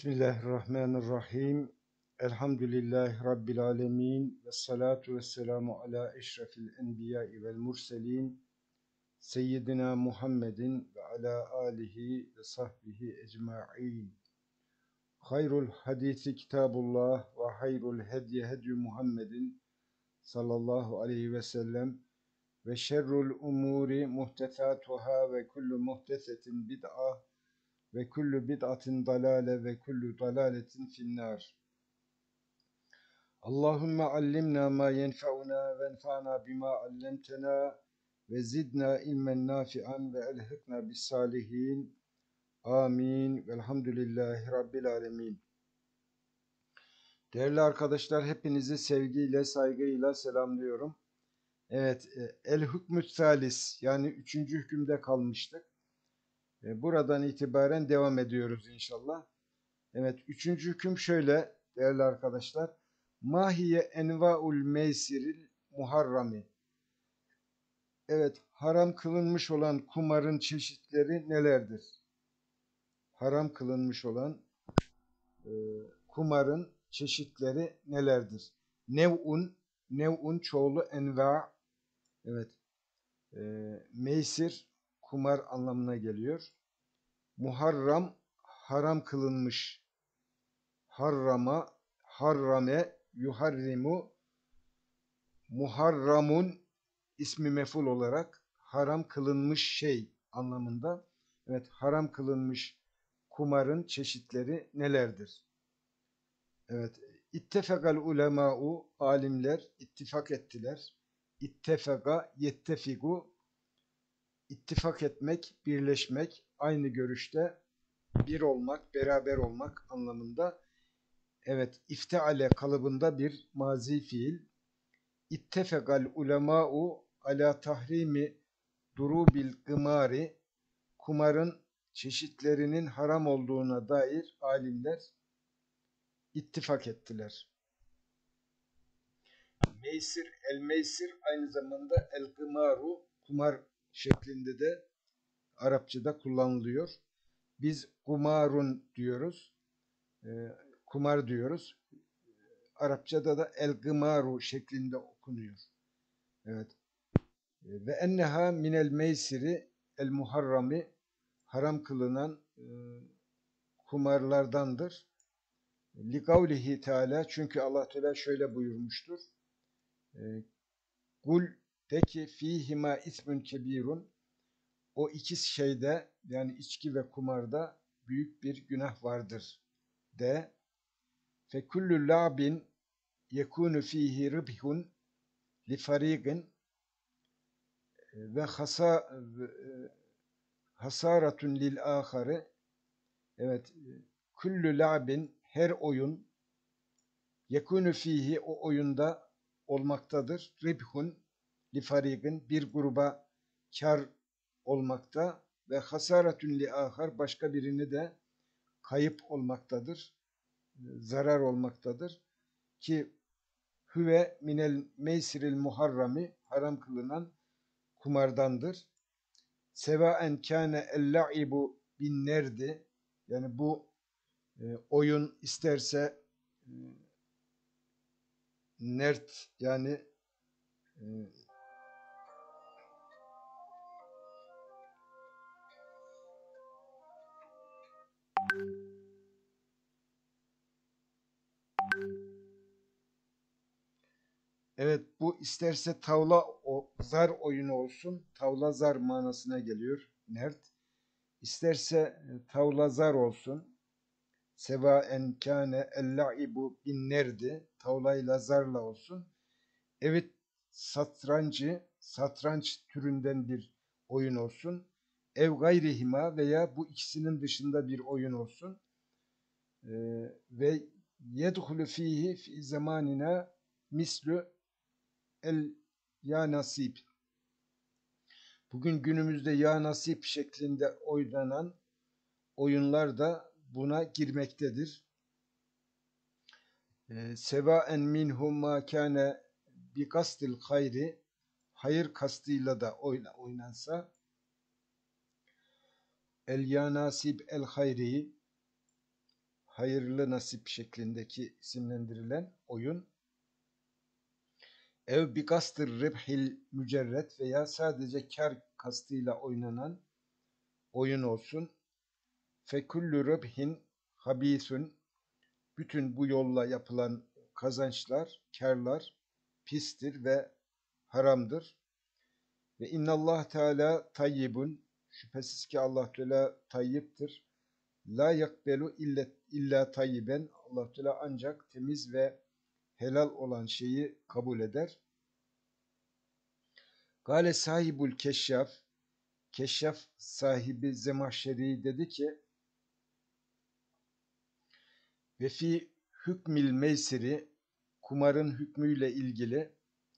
Bismillahirrahmanirrahim. Elhamdülillahi Rabbil alemin. Ve salatu ve selamu ala eşrefil enbiyai vel murselin. Seyyidina Muhammedin ve ala alihi ve sahbihi ecma'in. Hayrul hadisi kitabullah ve hayrul hediye hedyu Muhammedin sallallahu aleyhi ve sellem. Ve şerrul umuri muhtesatuhâ ve kullu muhtesetin bid'a ve kullu bid'atin dalale ve kullu dalaletin finnâr. Allahümme allimna ma yenfe'una ve enfa'na bima allemtena ve zidna ilmen nafi'an ve elhikna bis salihin. Amin. Velhamdülillahi Rabbil alemin. Değerli arkadaşlar, hepinizi sevgiyle, saygıyla selamlıyorum. Evet, el-hükmü salis, yani 3. hükümde kalmıştık. Buradan itibaren devam ediyoruz inşallah. Evet, 3. hüküm şöyle değerli arkadaşlar. Mahiye envaul meysiril muharrami. Evet, haram kılınmış olan kumarın çeşitleri nelerdir? Haram kılınmış olan kumarın çeşitleri nelerdir? Nev'un çoğulu enva. Evet, meysir kumar anlamına geliyor. Muharram haram kılınmış. Harrame, yuharrimu, muharramun ismi mef'ul olarak haram kılınmış şey anlamında. Evet, haram kılınmış kumarın çeşitleri nelerdir? Evet, ittefakal ulema'u, alimler ittifak ettiler. İttefaka, yettefigu, ittifak etmek, birleşmek, aynı görüşte bir olmak, beraber olmak anlamında. Evet, ifteale kalıbında bir mazi fiil. İttefegal ulemâ'u ala tahrimi durubil gımari, kumarın çeşitlerinin haram olduğuna dair alimler ittifak ettiler. Meysir, el-meysir aynı zamanda el-gımaru, kumar şeklinde de Arapçada kullanılıyor. Biz kumarun diyoruz, kumar diyoruz. Arapçada da el-gımaru şeklinde okunuyor. Evet. Ve enneha minel meysiri el muharrami, haram kılınan kumarlardandır. Li kavlihi Teala, çünkü Allah Teala şöyle buyurmuştur. Kul, de ki fihima ismun kebirun, o iki şeyde, yani içki ve kumarda büyük bir günah vardır de. Fe kullu la'bin yekunu fihi ribhun li farigin ve hasaratun lil ahari. Evet, kullu la'bin, her oyun, yekunu fihi, o oyunda olmaktadır. Ribhun li farigin, bir gruba kar olmakta, ve hasaratun li ahar, başka birini de kayıp olmaktadır, zarar olmaktadır. Ki hüve minel meysiril muharrami, haram kılınan kumardandır. Sevaen kâne el-la'ibu bin nerdi, yani bu oyun isterse nert, yani evet, bu isterse tavla zar oyunu olsun, tavla zar manasına geliyor nert. İsterse tavla zar olsun, sevaen kâne el-la'ibu bin nerdi, tavlayla zarla olsun. Evet, satranç türünden bir oyun olsun. Ev gayrihima, veya bu ikisinin dışında bir oyun olsun. Ve yedhulu fihi fi zamanina mislu el ya nasip. Bugün günümüzde ya nasip şeklinde oynanan oyunlar da buna girmektedir. Sevaen minhum ma kâne bi kastil hayri, hayır kastıyla da oynansa, el ya nasib el hayri, hayırlı nasip şeklindeki isimlendirilen oyun. Ev bi kastır ribhil mücerret veya sadece kar kastıyla oynanan oyun olsun. Fekullu ribhin habisun, bütün bu yolla yapılan kazançlar, kârlar pistir ve haramdır. Ve innallah Teala tayyibun, şüphesiz ki Allah Teala tayyiptir. La yakbelu illa tayyiben, Allah Teala ancak temiz ve helal olan şeyi kabul eder. Gale sahibul keşşaf, keşşaf sahibi Zemahşeri dedi ki, ve fi hükmil meysiri, kumarın hükmüyle ilgili,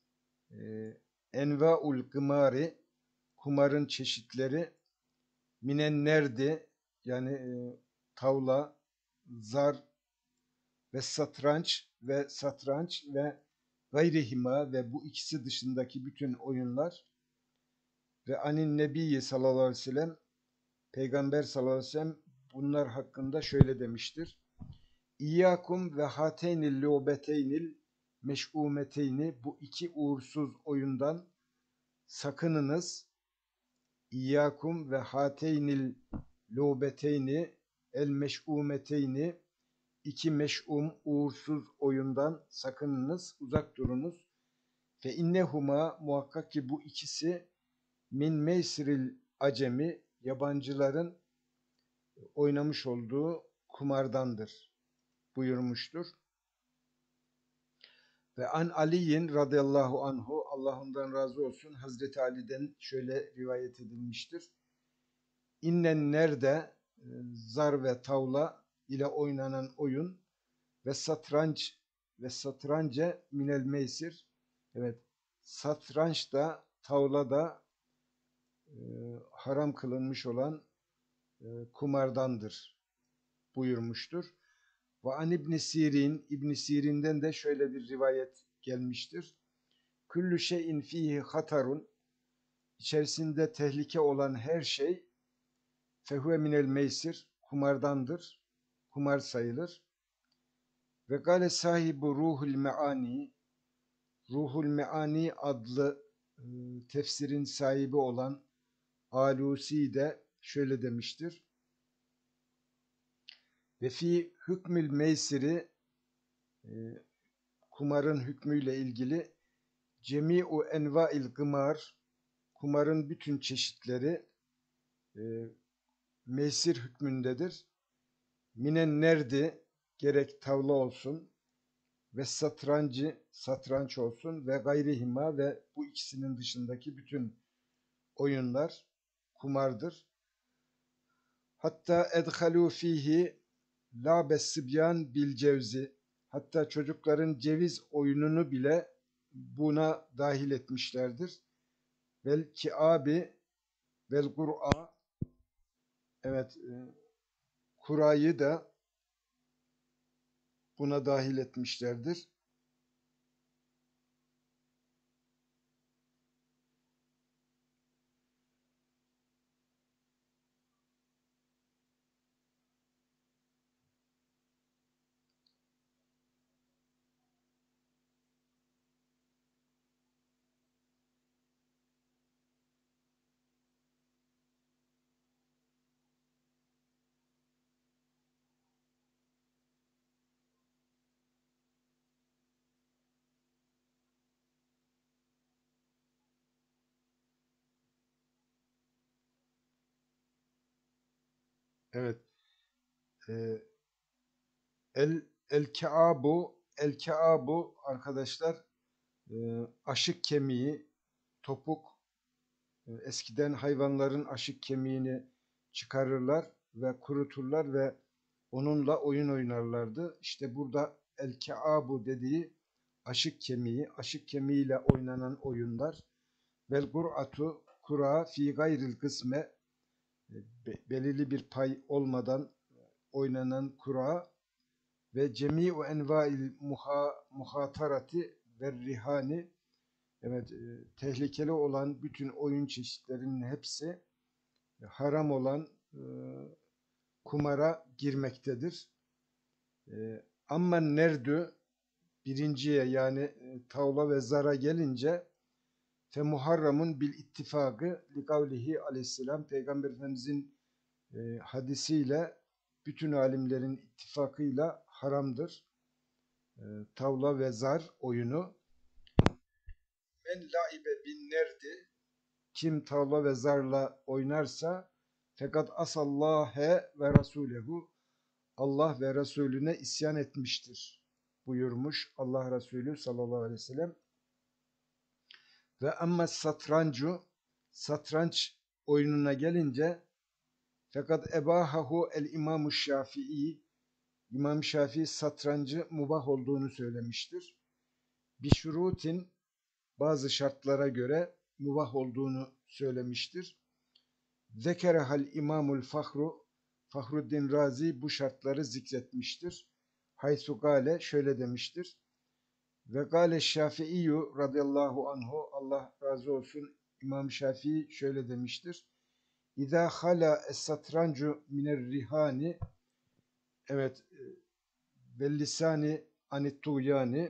envaul gımari, kumarın çeşitleri, minen nerdi, yani tavla, zar ve satranç ve gayrihima ve bu ikisi dışındaki bütün oyunlar ve anin nebiyyi sallallahu aleyhi ve sellem, Peygamber sallallahu aleyhi ve sellem bunlar hakkında şöyle demiştir. İyyakum ve hateynil lobeteynil meş'umeteyni, bu iki uğursuz oyundan sakınınız. İyyakum ve hateynil lobeteyni el meş'umeteyni, iki meş'um uğursuz oyundan sakınınız, uzak durunuz. Fe innehuma, muhakkak ki bu ikisi, min meysiril acemi, yabancıların oynamış olduğu kumardandır buyurmuştur. Ve an Ali'in radıyallahu anhu, Allah ondan razı olsun, Hazreti Ali'den şöyle rivayet edilmiştir. İnnen nerde, zar ve tavla ile oynanan oyun ve satranca minel meysir, evet, satranç da tavla da haram kılınmış olan kumardandır buyurmuştur. Ve an İbn Sirin'den de şöyle bir rivayet gelmiştir. Küllü şeyin fihi hatarun, içerisinde tehlike olan her şey, fehuve minel meysir, kumardandır, kumar sayılır. Ve gale sahibi Ruhul Meani adlı tefsirin sahibi olan Alusi de şöyle demiştir. Ve fi hükmül meysiri, kumarın hükmüyle ilgili, cemi'u enva'il gımar, kumarın bütün çeşitleri meysir hükmündedir. Minen nerdi, gerek tavla olsun ve satranç olsun ve gayrihima ve bu ikisinin dışındaki bütün oyunlar kumardır. Hatta edhalu fihi la'bes sibyan bil cevzi, hatta çocukların ceviz oyununu bile buna dahil etmişlerdir. Vel kiabi vel kur'a, evet, kurayı da buna dahil etmişlerdir. Evet. E, el kaabu arkadaşlar, aşık kemiği, topuk, eskiden hayvanların aşık kemiğini çıkarırlar ve kuruturlar ve onunla oyun oynarlardı. İşte burada el kaabu dediği aşık kemiği, aşık kemiğiyle oynanan oyunlar. Vel kur'atu, kura fi gayril kısme, belirli bir pay olmadan oynanan kura ve cemi'u enva'il muhatarati ve rihani, evet, tehlikeli olan bütün oyun çeşitlerinin hepsi haram olan kumara girmektedir. Ama nerdü birinciye yani tavla ve zara gelince fe muharramun bil ittifakı li kavlihi aleyhisselam Peygamber Efendimizin hadisiyle bütün alimlerin ittifakıyla haramdır. Tavla ve zar oyunu. Men laibe bin nerdi kim tavla ve zarla oynarsa fakat asallâhe ve rasûlehu Allah ve Resulüne isyan etmiştir buyurmuş Allah Resulü sallallahu aleyhi ve sellem. Ve amma satrancu satranç oyununa gelince fakat ebahahu el İmam-ı Şafii İmam Şafii satrancı mubah olduğunu söylemiştir. Bişurutin bazı şartlara göre mubah olduğunu söylemiştir. Zekerehal İmamul Fahru Fahruddin Razi bu şartları zikretmiştir. Haysu gale şöyle demiştir. Ve gale Şafii'yu radıyallahu anhu Allah razı olsun İmam Şafii şöyle demiştir. İza hala es-satrancu miner rihani evet ve lisani anit tuğyani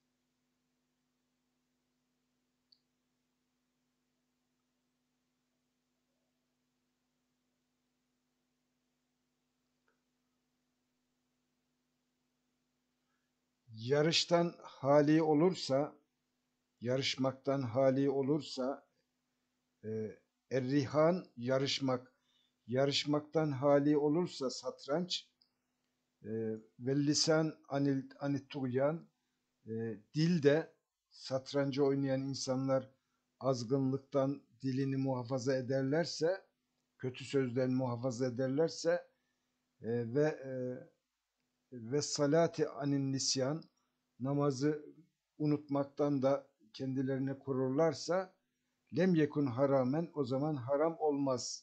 yarıştan hali olursa yarışmaktan hali olursa errihan yarışmaktan hali olursa satranç ve lisan anit tuğyan dil de satrancı oynayan insanlar azgınlıktan dilini muhafaza ederlerse kötü sözden muhafaza ederlerse ve salati anin nisyan namazı unutmaktan da kendilerine korurlarsa lem yekun haramen o zaman haram olmaz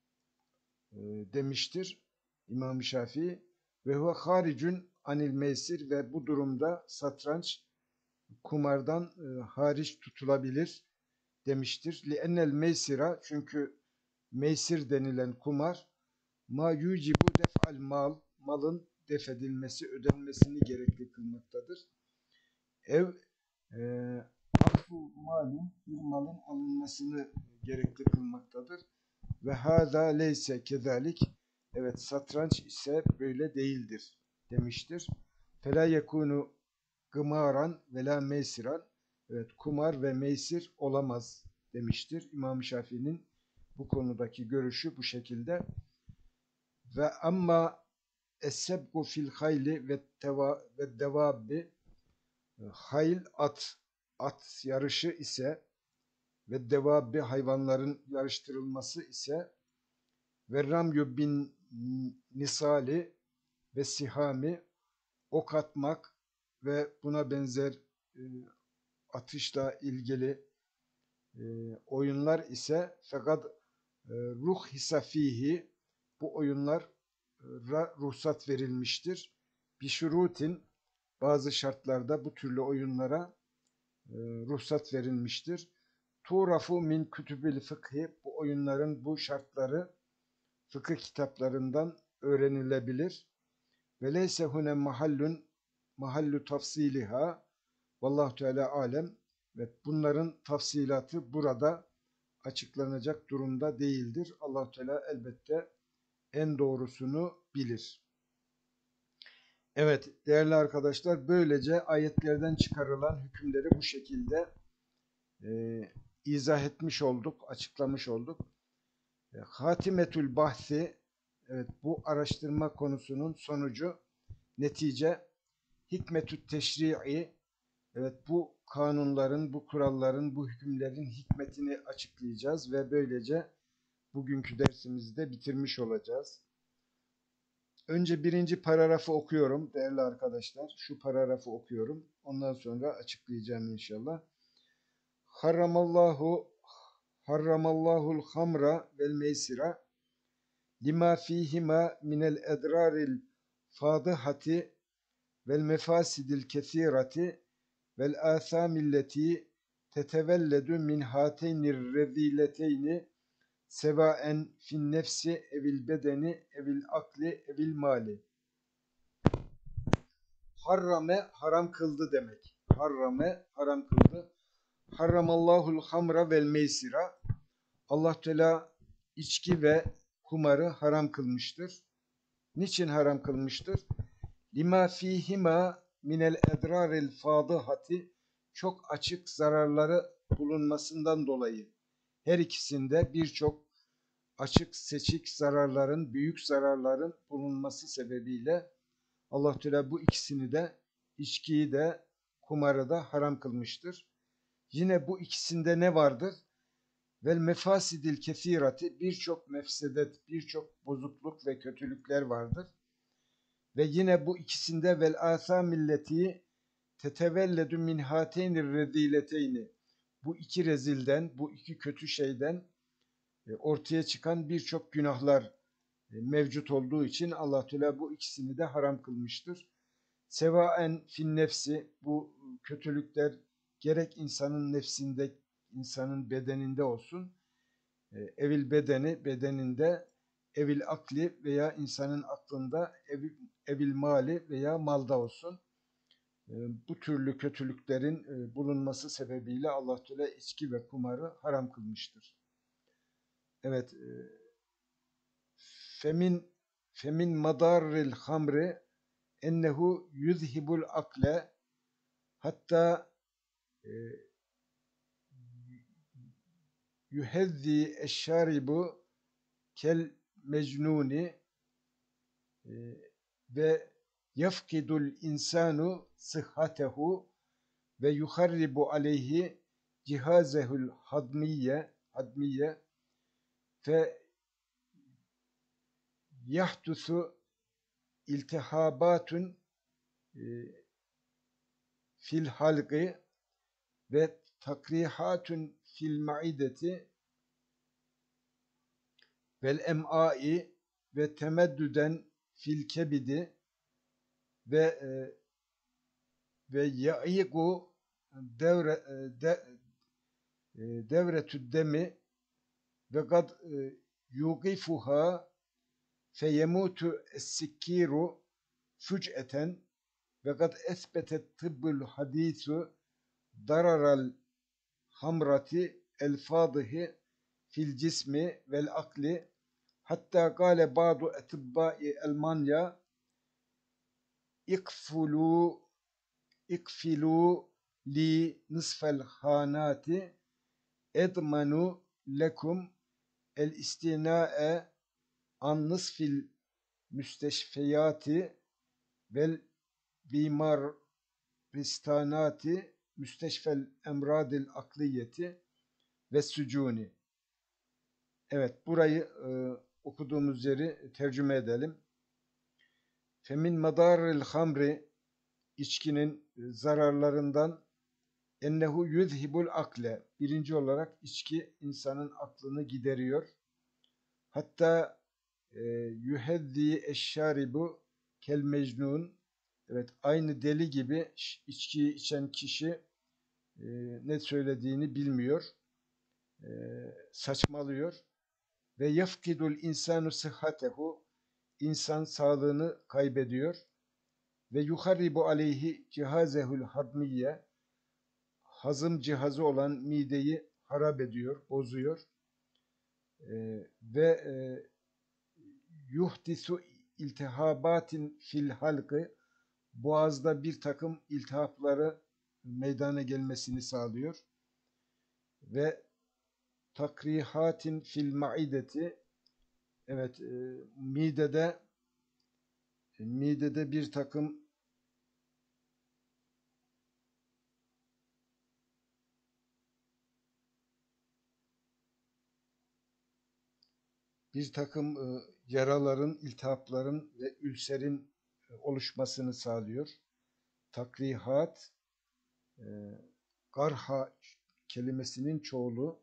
demiştir İmam Şafii ve huve haricun anil meysir ve bu durumda satranç kumardan hariç tutulabilir demiştir. Li'ennel meysira çünkü meysir denilen kumar ma yucibu def'al malın def edilmesi, ödenmesini gerekli kılmaktadır. Ev akfu malin bir malın alınmasını gerekli kılmaktadır. Ve hâzâ leyse kezalik evet satranç ise böyle değildir demiştir. Felâ yekûnu gımaran ve la meysiran evet kumar ve meysir olamaz demiştir. İmam Şafii'nin bu konudaki görüşü bu şekilde. Ve amma es-sebgu fil hayli ve devabbi hayl at yarışı ise ve devabbi hayvanların yarıştırılması ise ve ramyu bin nisali ve sihami ok atmak ve buna benzer atışla ilgili oyunlar ise fakat ruh hisafihi bu oyunlara ruhsat verilmiştir. Bişurutin bazı şartlarda bu türlü oyunlara ruhsat verilmiştir. Turafu min kütübil fıkhi bu oyunların bu şartları fıkıh kitaplarından öğrenilebilir. Ve leyse hune mahallu tafsiliha vallahu teala alem ve bunların tafsilatı burada açıklanacak durumda değildir. Allah Teala elbette en doğrusunu bilir. Evet değerli arkadaşlar böylece ayetlerden çıkarılan hükümleri bu şekilde izah etmiş olduk, açıklamış olduk. Hatimetül bahsi evet bu araştırma konusunun sonucu netice hikmetü teşri'i evet bu kanunların, bu kuralların, bu hükümlerin hikmetini açıklayacağız ve böylece bugünkü dersimizi de bitirmiş olacağız. Önce birinci paragrafı okuyorum değerli arkadaşlar. Şu paragrafı okuyorum. Ondan sonra açıklayacağım inşallah. Harramallahul hamra vel meysira lima fihima minel edraril fadihati vel mefasidil kesirati vel athamilleti tetevelledu min hateynir rezileteyni sevaen fin nefsi evil bedeni evil akli evil mali. harrame haram kıldı demek. Harrame haram kıldı. Harramallahul hamra vel meysira. Allah Teala içki ve kumarı haram kılmıştır. Niçin haram kılmıştır? Lima fihima minel edraril fadihati, çok açık zararları bulunmasından dolayı. Her ikisinde birçok açık seçik zararların, büyük zararların bulunması sebebiyle Allah Teala bu ikisini de, içkiyi de kumarı da haram kılmıştır. Yine bu ikisinde ne vardır? Vel mefasidil kesirati, birçok mefsedet, birçok bozukluk ve kötülükler vardır. Ve yine bu ikisinde vel asamilleti tetevelledü min hateynir rezileteyni, bu iki rezilden, bu iki kötü şeyden ortaya çıkan birçok günahlar mevcut olduğu için Allah Teala bu ikisini de haram kılmıştır. Sevaen fin nefsi, bu kötülükler gerek insanın nefsinde, insanın bedeninde olsun, evil bedeninde, evil akli veya insanın aklında, evil mali veya malda olsun. Bu türlü kötülüklerin bulunması sebebiyle Allah Teala içki ve kumarı haram kılmıştır. Evet, femin madarril hamri ennehu yuzhibul akle, hatta yuhezzi eşşaribu kel mecnuni ve yefkidul insanu sıhhatehu ve yuharribu aleyhi cihazehul hadmiye fe yahdusu iltihabatun fil halqi ve takrihatun fil maideti vel em'ai ve temeddüden fil kebidi ve ya'igu devretü demi ve kad yuqifuha feyemutu es-sikkiru füc'eten ve kad esbetet tıbbul hadisu dararal hamrati el fadihi fil cismi vel akli, hatta gale ba'du etibbai Almanya ikfilu li nisfel hanati edmanu lekum el istina'e an nisfil müsteşfiyati vel bimaristanati müsteşfel emradil akliyeti ve sücuni. Evet, burayı okuduğumuz yeri tercüme edelim. Femin madarril hamri, içkinin zararlarından, ennehu yuzhibul akle, birinci olarak içki insanın aklını gideriyor. Hatta yuhezzi eşşaribu kel mecnun, evet, aynı deli gibi içkiyi içen kişi ne söylediğini bilmiyor, saçmalıyor. Ve yefkidul insanu sıhhatehu, insan sağlığını kaybediyor. Ve yuharribu aleyhi cihazehul hadmiye, hazım cihazı olan mideyi harap ediyor, bozuyor. Ve yuhdisu iltihabatin fil halkı, boğazda bir takım iltihapları meydana gelmesini sağlıyor. Ve takrihatin fil maideti, evet, midede bir takım yaraların, iltihapların ve ülserin oluşmasını sağlıyor. Takrihat, garha kelimesinin çoğulu,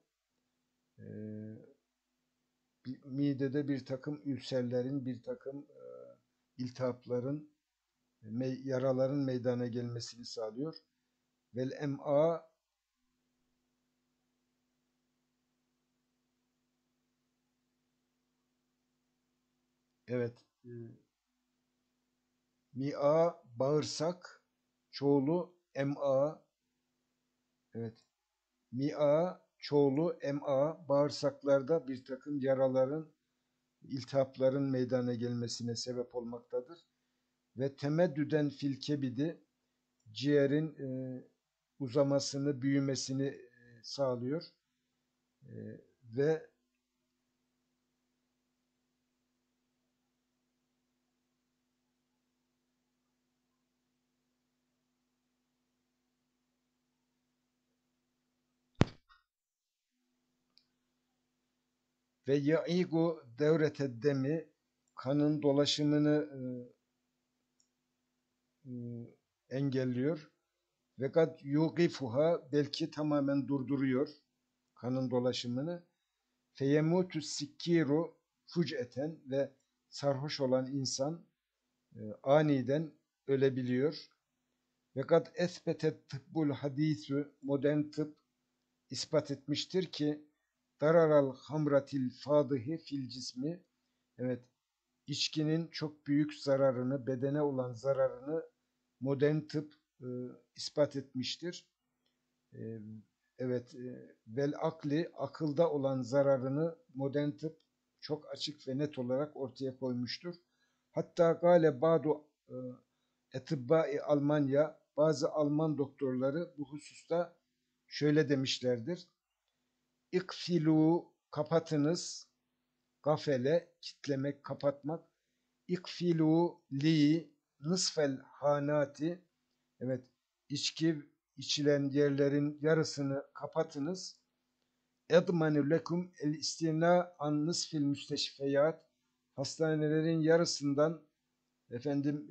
midede bir takım ülserlerin, bir takım iltihapların, yaraların meydana gelmesini sağlıyor. Vel em'a, evet, mi'a bağırsak, çoğulu MA, evet, MA çoğulu MA bağırsaklarda bir takım yaraların, iltihapların meydana gelmesine sebep olmaktadır. Ve temeddüden fil kebidi ciğerin uzamasını, büyümesini sağlıyor. Ve yaigu devreted demi, kanın dolaşımını e, engelliyor. Ve kad yuqifuha, belki tamamen durduruyor kanın dolaşımını. Feyemutu sikkiru fuc'eten, ve sarhoş olan insan aniden ölebiliyor. Ve kad esbetet tıbbul hadisü, modern tıp ispat etmiştir ki dararal hamratil fadihi fil cismi, evet, içkinin çok büyük zararını, bedene olan zararını modern tıp ispat etmiştir. E, evet, vel akli, akılda olan zararını modern tıp çok açık ve net olarak ortaya koymuştur. Hatta gale badu etibbai Almanya, bazı Alman doktorları bu hususta şöyle demişlerdir: İkfilu, kapatınız, gafele, kitlemek, kapatmak. İkfilu li nısfel hanati, evet, içki içilen yerlerin yarısını kapatınız. Edmanu lekum el istina an nısfil müsteşfeyat, hastanelerin yarısından efendim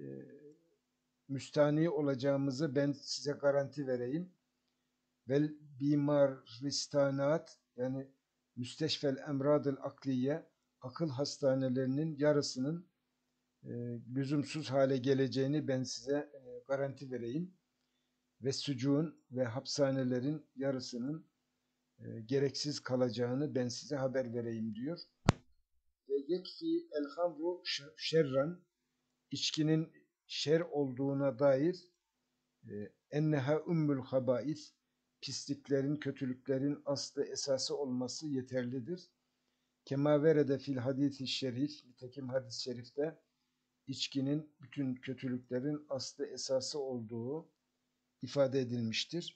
müstani olacağımızı ben size garanti vereyim. Vel bimaristanat, yani müsteşfel emradıl akliye, akıl hastanelerinin yarısının lüzumsuz hale geleceğini ben size garanti vereyim. Ve sucuğun ve hapishanelerin yarısının gereksiz kalacağını ben size haber vereyim diyor. Ve yekfi el hamru şerran, içkinin şer olduğuna dair enneha ümmül habais, pisliklerin, kötülüklerin aslı, esası olması yeterlidir. Kema verede fil hadis-i şerif, nitekim hadis-i şerifte içkinin bütün kötülüklerin aslı, esası olduğu ifade edilmiştir.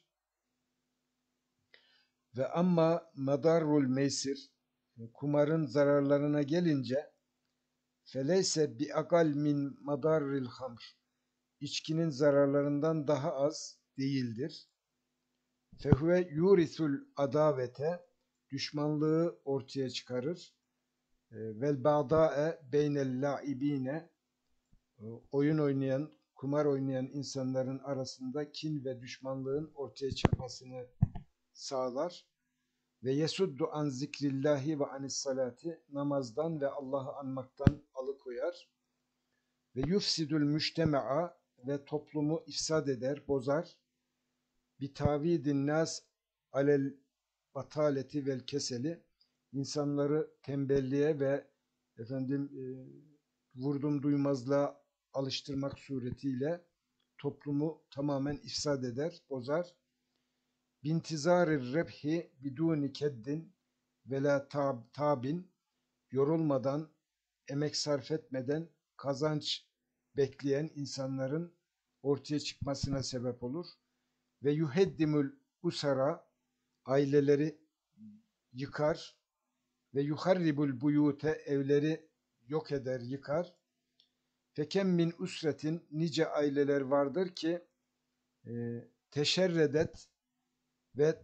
Ve amma madarrul meysir, kumarın zararlarına gelince, feleyse bi akal min madarril hamr, içkinin zararlarından daha az değildir. Fehve yurisul adavete, düşmanlığı ortaya çıkarır. Vel ba'da'e beynel laibine, oyun oynayan, kumar oynayan insanların arasında kin ve düşmanlığın ortaya çıkmasını sağlar. Ve yesuddu an zikrillahi ve anis salati, namazdan ve Allah'ı anmaktan alıkoyar. Ve yufsidul müştema'a, ve toplumu ifsad eder, bozar. Bi tavidin nas alel bataleti vel keseli, insanları tembelliğe ve efendim vurdum duymazlığa alıştırmak suretiyle toplumu tamamen ifsad eder, bozar. Bintizarı rebhi biduni keddin ve la tabin, yorulmadan, emek sarf etmeden kazanç bekleyen insanların ortaya çıkmasına sebep olur. Ve yuheddimül usara, aileleri yıkar. Ve yuharribul buyute, evleri yok eder, yıkar. Fekem min usretin, nice aileler vardır ki teşerredet ve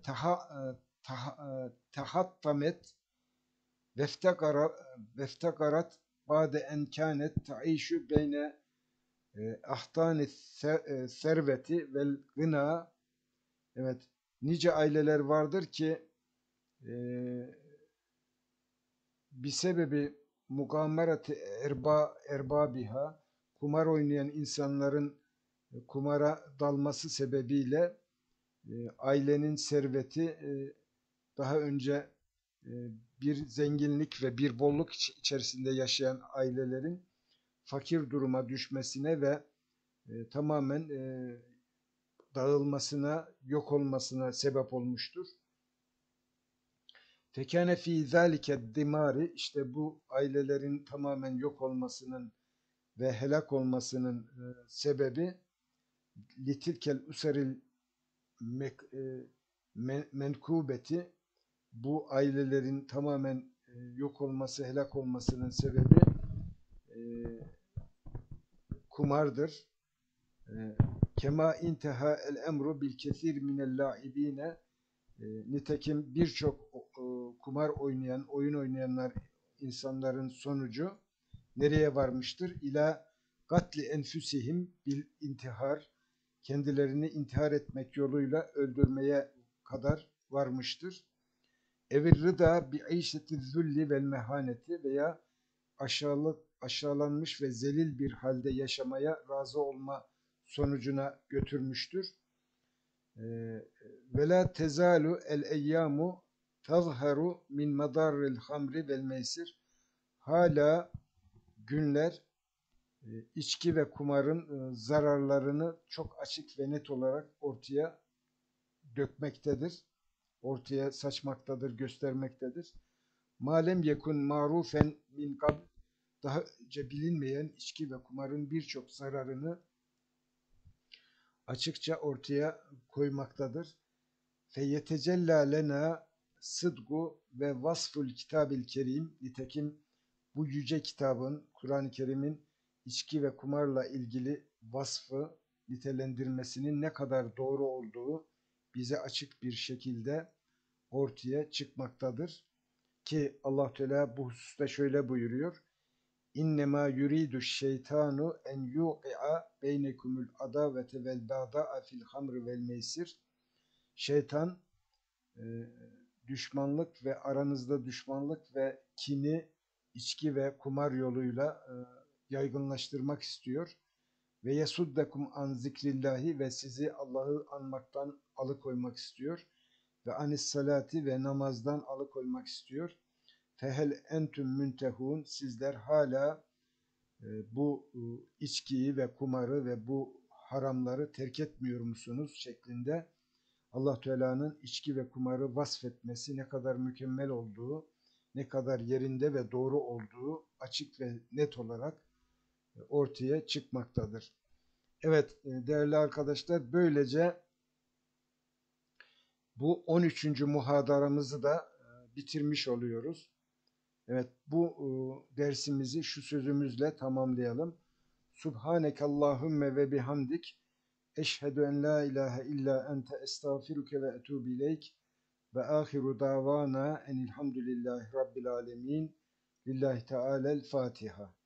tahattamet veftekarat ba'de en kânet ta'işu beyne ahtani serveti vel gına, evet, nice aileler vardır ki bir sebebi mugamerati erbabiha, kumar oynayan insanların kumara dalması sebebiyle ailenin serveti daha önce bir zenginlik ve bir bolluk içerisinde yaşayan ailelerin fakir duruma düşmesine ve tamamen dağılmasına, yok olmasına sebep olmuştur. Fekâne fî zâlike dimâri, işte bu ailelerin tamamen yok olmasının ve helak olmasının sebebi litilkel useril menkubeti, bu ailelerin tamamen yok olması, helak olmasının sebebi e, kumardır. Kema inteha el emru bil kesir minel laibine, nitekim birçok kumar oynayan, oyun oynayanlar insanların sonucu nereye varmıştır? İla katli enfüsihim bil intihar, kendilerini intihar etmek yoluyla öldürmeye kadar varmıştır. Evir rıda bi işeti zulli vel mehaneti, veya aşağılanmış ve zelil bir halde yaşamaya razı olma sonucuna götürmüştür. Ve la tezalu el eyyamu tazharu min madarril hamri vel meysir, hala günler içki ve kumarın zararlarını çok açık ve net olarak ortaya dökmektedir. Ortaya saçmaktadır, göstermektedir. Malem yekun marufen min kabl, daha önce bilinmeyen içki ve kumarın birçok zararını açıkça ortaya koymaktadır. Feyetecella lena sıdgu ve vasful kitabil kerim, nitekim bu yüce kitabın, Kur'an-ı Kerim'in içki ve kumarla ilgili vasfı, nitelendirmesinin ne kadar doğru olduğu bize açık bir şekilde ortaya çıkmaktadır. Ki Allah Teala bu hususta şöyle buyuruyor: İnnemâ yuridu şeytanu en yuqi'a beynekumul adavete vel ba'da'a fil hamri vel meysir. Şeytan düşmanlık ve aranızda düşmanlık ve kini içki ve kumar yoluyla yaygınlaştırmak istiyor. Ve yesuddekum an zikrillahi, ve sizi Allah'ı anmaktan alıkoymak istiyor. Ve anis salati, ve namazdan alıkoymak istiyor. Fehel entüm müntehun, sizler hala bu içkiyi ve kumarı ve bu haramları terk etmiyor musunuz şeklinde Allah Teala'nın içki ve kumarı vasfetmesi ne kadar mükemmel olduğu, ne kadar yerinde ve doğru olduğu açık ve net olarak ortaya çıkmaktadır. Evet değerli arkadaşlar, böylece bu 13. muhadaramızı da bitirmiş oluyoruz. Evet, bu dersimizi şu sözümüzle tamamlayalım. Subhanekallahümme ve bihamdik, eşhedü en la ilahe illa ente estağfiruke ve etûbü ileyk, ve ahiru davana enilhamdülillahi rabbil alemin. Lillahi Teala'l Fatiha.